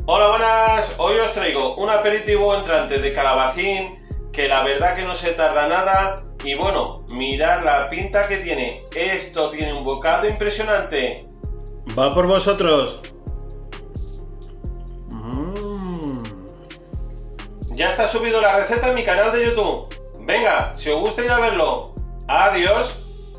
Hola, buenas. Hoy os traigo un aperitivo entrante de calabacín que la verdad que no se tarda nada. Y bueno, mirad la pinta que tiene. Esto tiene un bocado impresionante. Va por vosotros. Ya está subido la receta en mi canal de YouTube. Venga, si os gusta ir a verlo. Adiós.